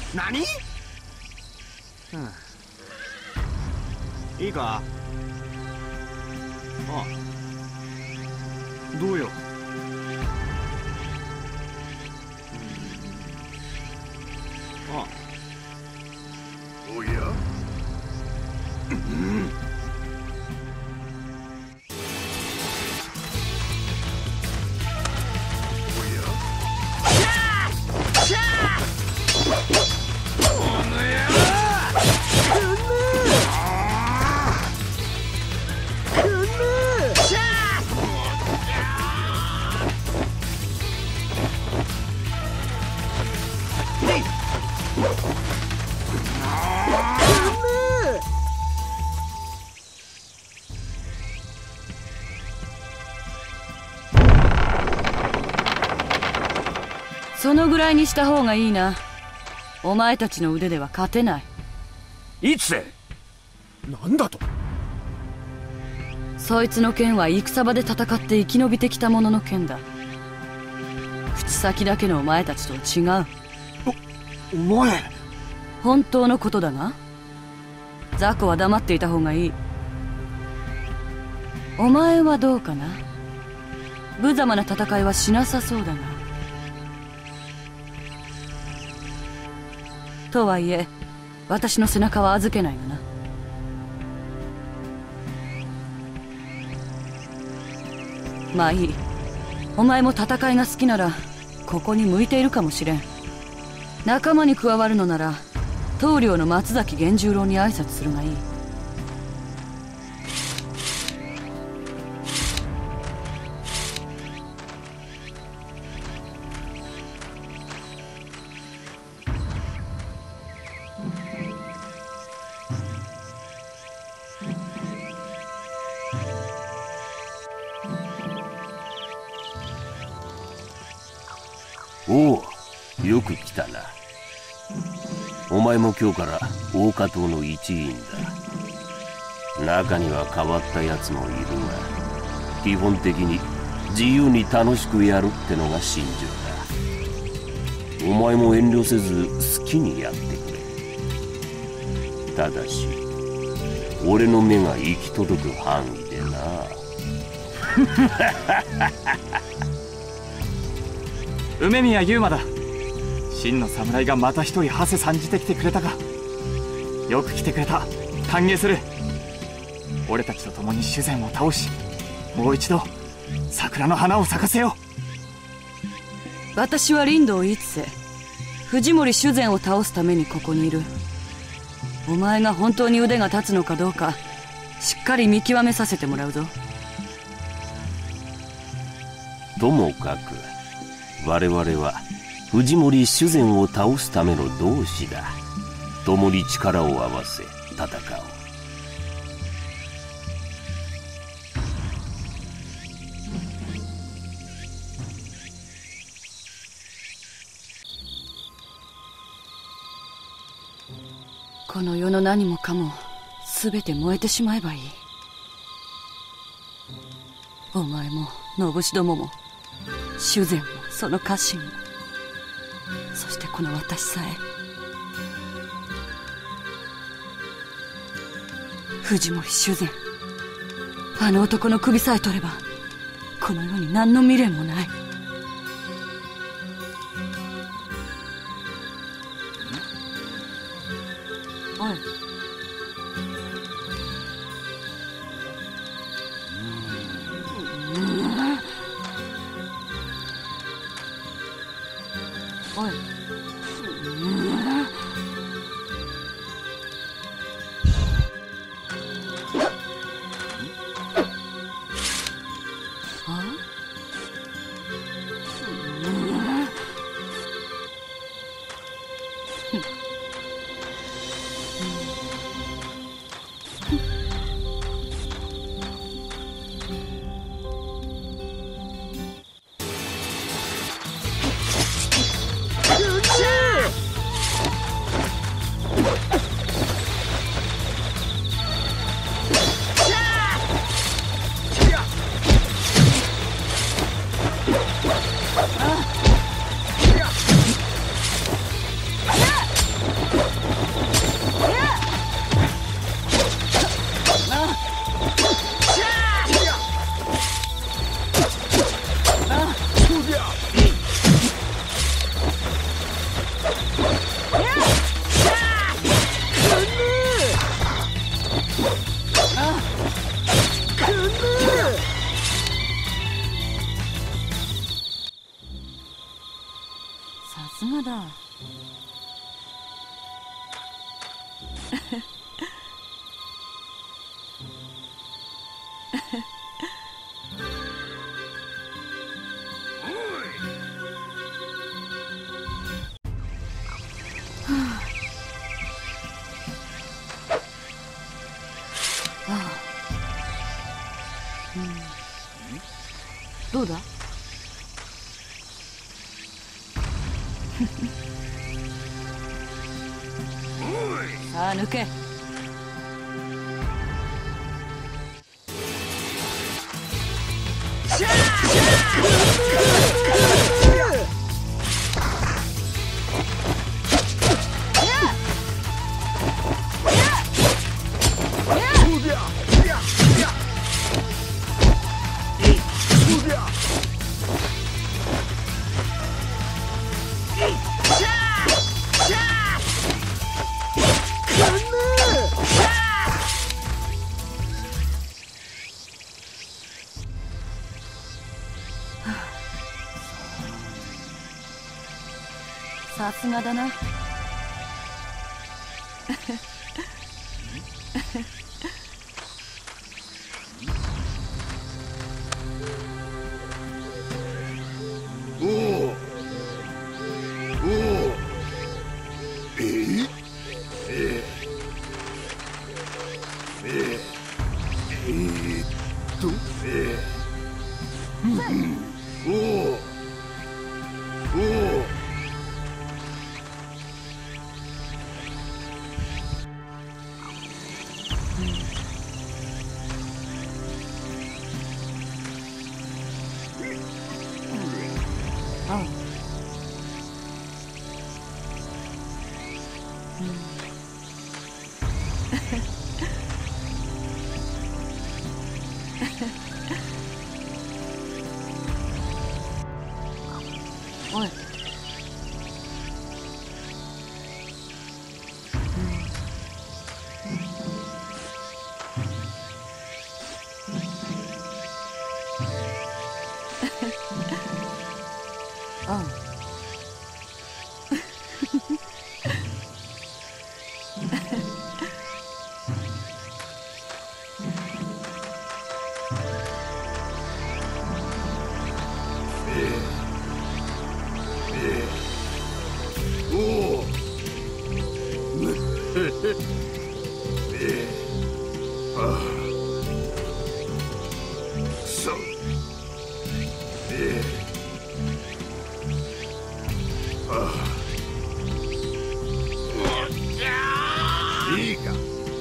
何？いいか？あ、どうよ。あ、おや？ そのぐらいにした方がいいな。お前たちの腕では勝てない。 いつで？ なんだと？ そいつの剣は戦場で戦って生き延びてきた者の剣だ。口先だけのお前たちとは違う。 お前。 本当のことだが、雑魚は黙っていた方がいい。お前はどうかな？無様な戦いはしなさそうだが。とはいえ私の背中は預けないがな。まあいい。お前も戦いが好きならここに向いているかもしれん。仲間に加わるのなら棟梁の松崎源十郎に挨拶するがいい。 おう、よく来たな。お前も今日から大加藤の一員だ。中には変わったやつもいるが、基本的に自由に楽しくやるってのが信条だ。お前も遠慮せず好きにやってくれ。ただし俺の目が行き届く範囲でな。 梅宮優馬だ。真の侍がまた一人馳せ参じてきてくれたか。よく来てくれた。歓迎する。俺たちと共に主膳を倒し、もう一度桜の花を咲かせよう。私は林道一世、藤森主膳を倒すためにここにいる。お前が本当に腕が立つのかどうかしっかり見極めさせてもらうぞ。 ともかく我々は藤森主膳を倒すための同志だ。共に力を合わせ戦おう。 この世の何もかも全て燃えてしまえばいい。お前も信志どもも主膳もその家臣も、そしてこの私さえ。藤森主膳、あの男の首さえ取ればこの世に何の未練もない。おい、おい、 さすがだ。どうだ？さあ抜け。さすがだな。 おお。おい。ああ。いいか。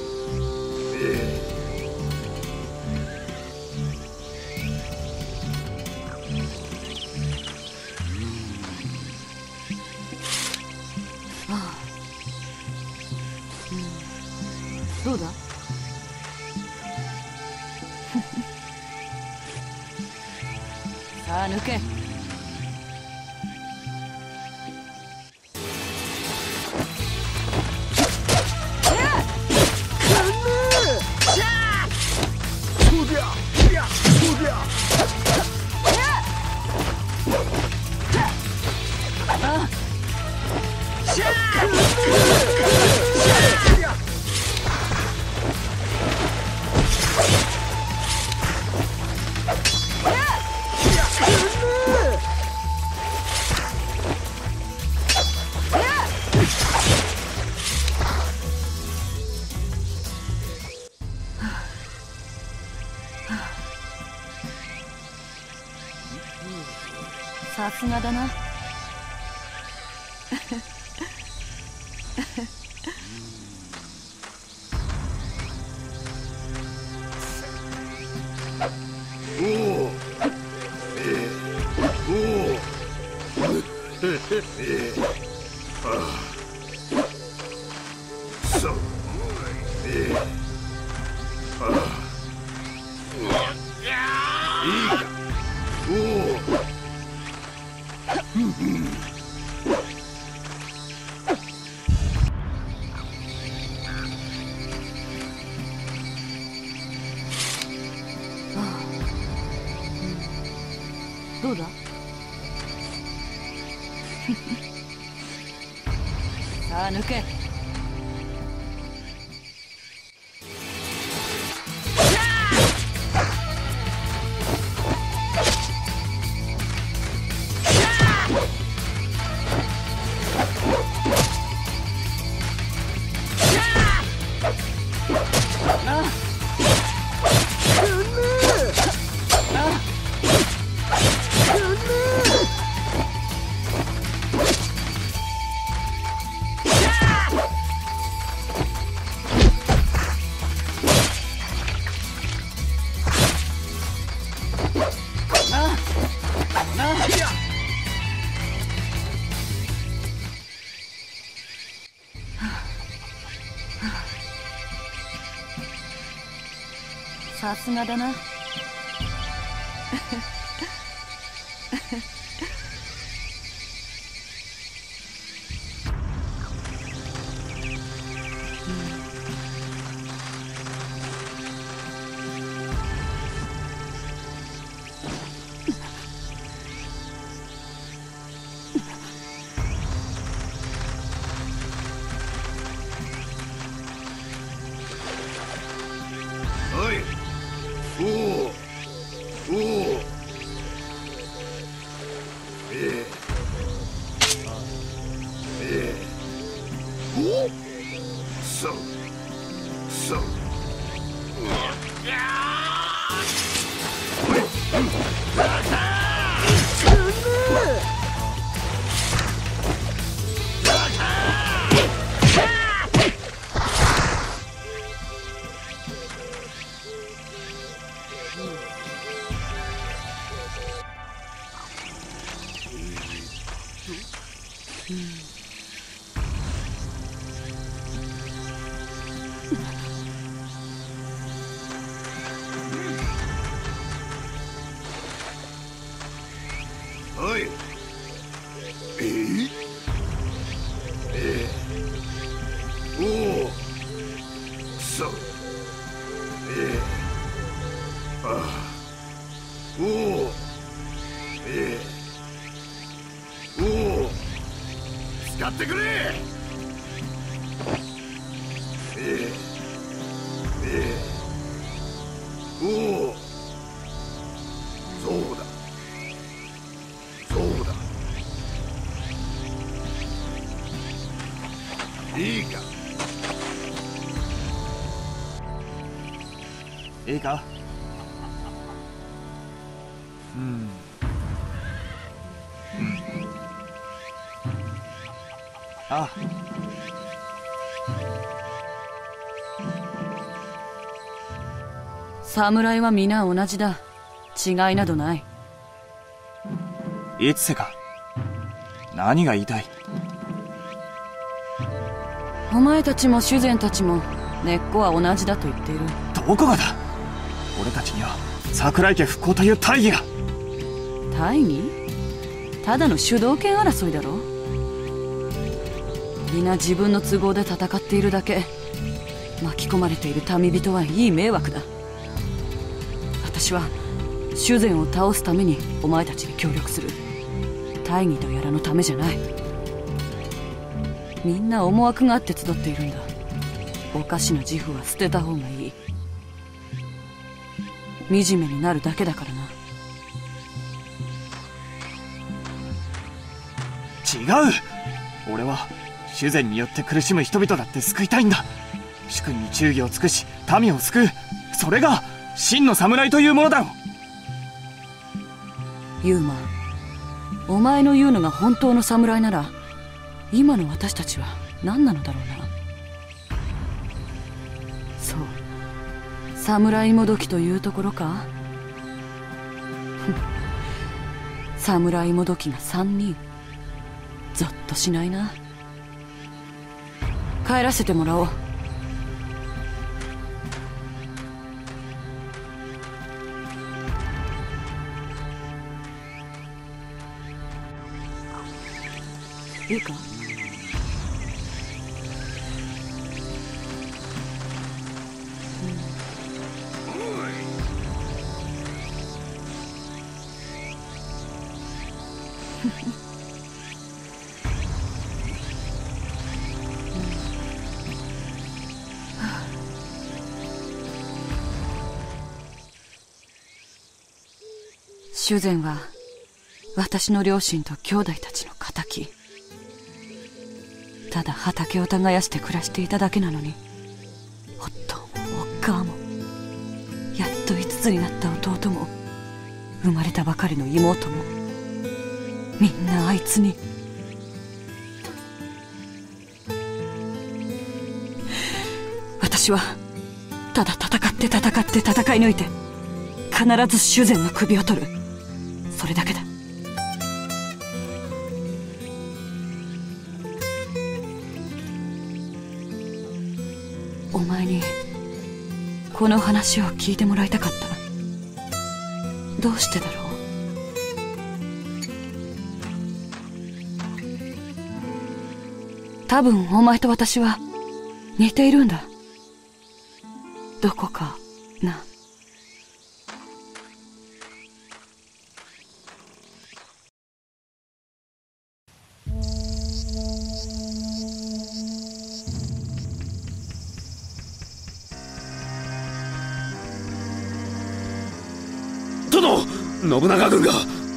どうだ？さあ抜け。さすがだな。どうだ？ さあ抜け。さすがだな。 おい、おお、おお、お、そう、そう。おい、おお、そう、おお、おお、使ってくれ。おお、そうだ、そうだ。いいか。 いいか。ああ。 侍は皆同じだ。違いなどない。 いつせか。何が言いたい。 お前たちも修繕たちも根っこは同じだと言っている。 どこがだ。俺たちには桜井家復興という大義が。 大義？ただの主導権争いだろ。皆自分の都合で戦っているだけ。巻き込まれている民人はいい迷惑だ。私は修繕を倒すためにお前たちに協力する。大義とやらのためじゃない。みんな思惑があって集っているんだ。おかしな自負は捨てた方がいい。惨めになるだけだからな。 違う。俺は修繕によって苦しむ人々だって救いたいんだ。主君に忠義を尽くし民を救う。それが真の侍というものだろ。 ユーマ、お前の言うのが本当の侍なら今の私たちは何なのだろうな。そう、侍もどきというところか。侍もどきが3人。ゾッとしないな。帰らせてもらおう。いいか。 修繕は私の両親と兄弟たちの仇。ただ畑を耕して暮らしていただけなのに、夫もおっかあも、やっと5つになった弟も、生まれたばかりの妹も、みんなあいつに。私はただ戦って戦い抜いて、必ず修繕の首を取る。それだけだ。お前にこの話を聞いてもらいたかった。どうしてだろう。多分お前と私は似ているんだ。どこかな。 殿、信長軍が。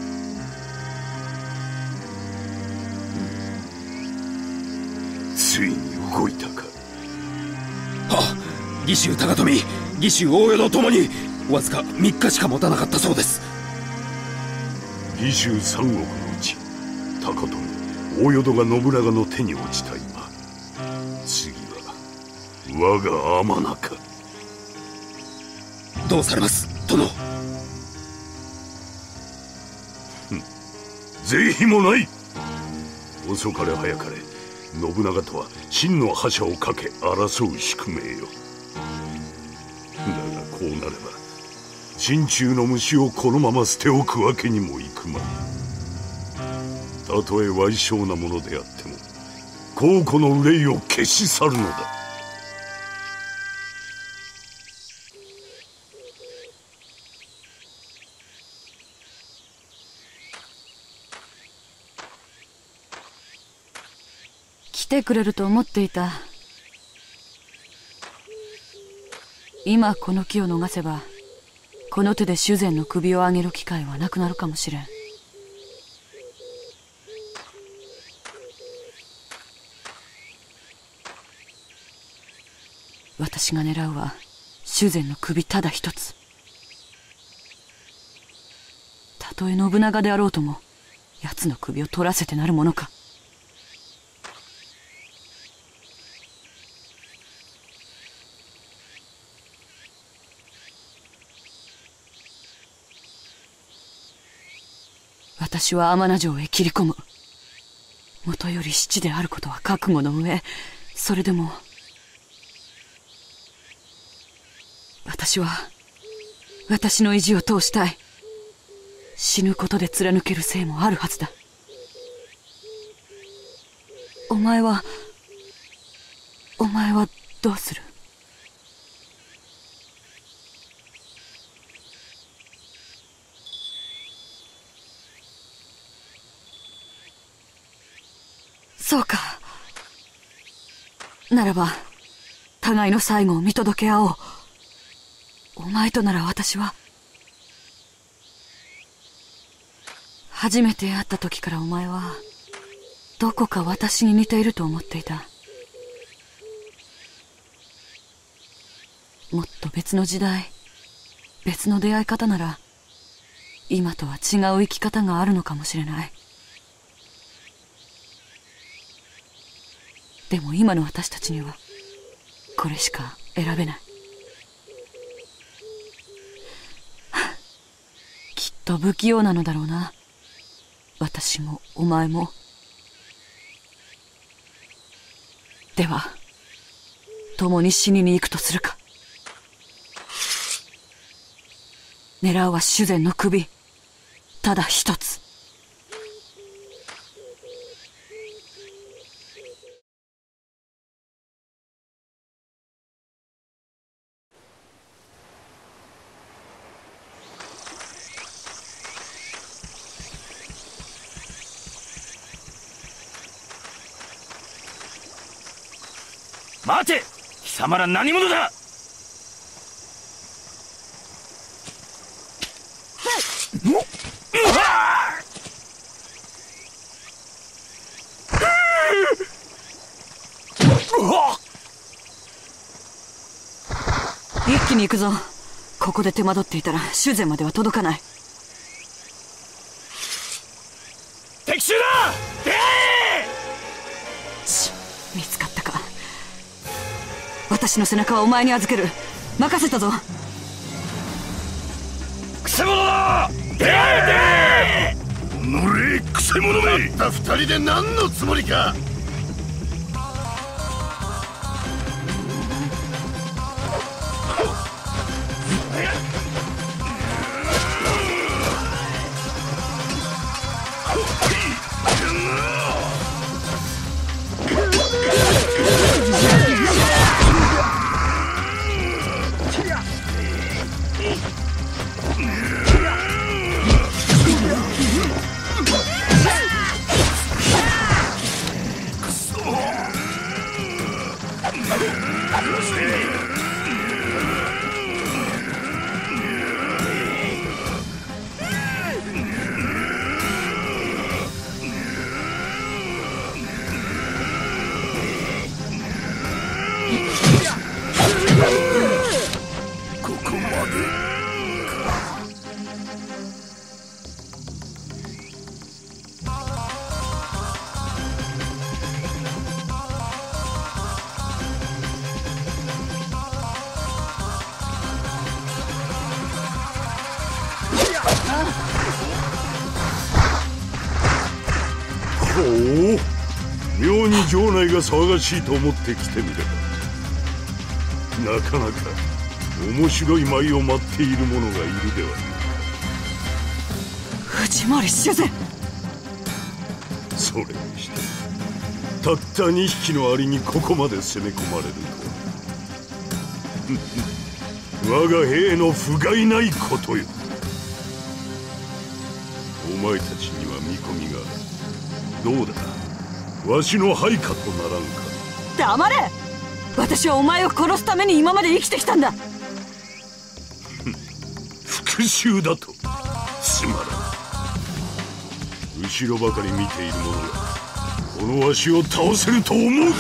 ついに動いたか。はっ、義州高富、義州大淀ともにわずか3日しか持たなかったそうです。 義州三国のうち高富、大淀が信長の手に落ちた今、次は我が天中。 どうされます殿。 是非もない。遅かれ早かれ信長とは真の覇者をかけ争う宿命よ。だがこうなれば心中の虫をこのまま捨ておくわけにもいくまい。たとえ矮小なものであっても公庫の憂いを消し去るのだ。 来てくれると思っていた。今この機を逃せば、この手で修繕の首を上げる機会はなくなるかもしれん。私が狙うは修繕の首ただ一つ。たとえ信長であろうとも、奴の首を取らせてなるものか。私は天名城へ切り込む。元より七であることは覚悟の上、それでも私は私の意地を通したい。死ぬことで貫ける生もあるはずだ。お前はどうする？そうか。ならば互いの最後を見届け合おう。お前となら私は。初めて会った時からお前はどこか私に似ていると思っていた。もっと別の時代、別の出会い方なら今とは違う生き方があるのかもしれない。でも今の私たちにはこれしか選べない。きっと不器用なのだろうな。私もお前も。では共に死にに行くとするか。狙うは修繕の首ただ一つ。 待て、貴様ら何者だ。 一気に行くぞ。ここで手間取っていたら修繕までは届かない。 敵襲だ。 見つかったか。私の背中はお前に預ける。任せたぞ。 くせ者だ。出会えて乗れくせ者め。 たった二人で何のつもりか。 ほう、妙に城内が騒がしいと思って来てみれば、なかなか面白い舞を待っている者がいるではないか。 藤森修繕。 それにしてたった2匹のアリにここまで攻め込まれるとは我が兵の不甲斐ないことよ。お前たちには見込みがある。どうだ、わしの配下とならんか。 黙れ。私はお前を殺すために今まで生きてきたんだ。 復讐だとつまらん。後ろばかり見ている者がこのわしを倒せると思うか。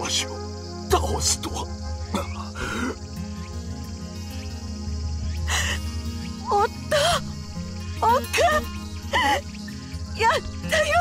わしを倒すとは。 おっと、おっか、やったよ。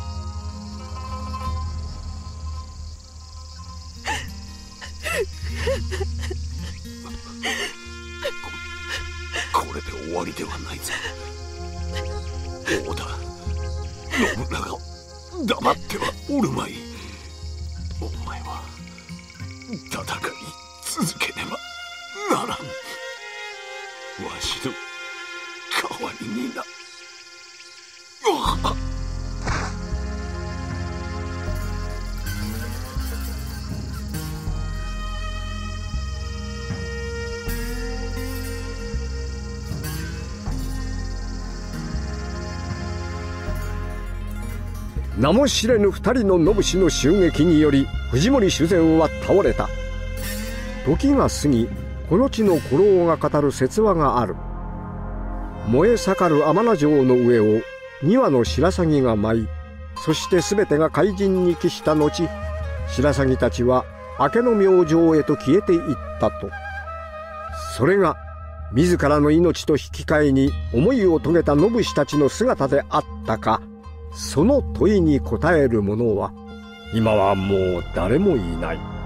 これで終わりではないぞ。王だ、信長、黙ってはおるまい。お前は戦い続けねばならん。わしの代わりにな。 名も知れぬ二人の野武士の襲撃により藤森主膳は倒れた。時が過ぎ、この地の古老が語る説話がある。燃え盛る天名城の上を2羽の白鷺が舞い、そして全てが怪人に帰した後、白鷺たちは明けの明星へと消えていったと。それが自らの命と引き換えに思いを遂げた野武士たちの姿であったか、その問いに答える者は今はもう誰もいない。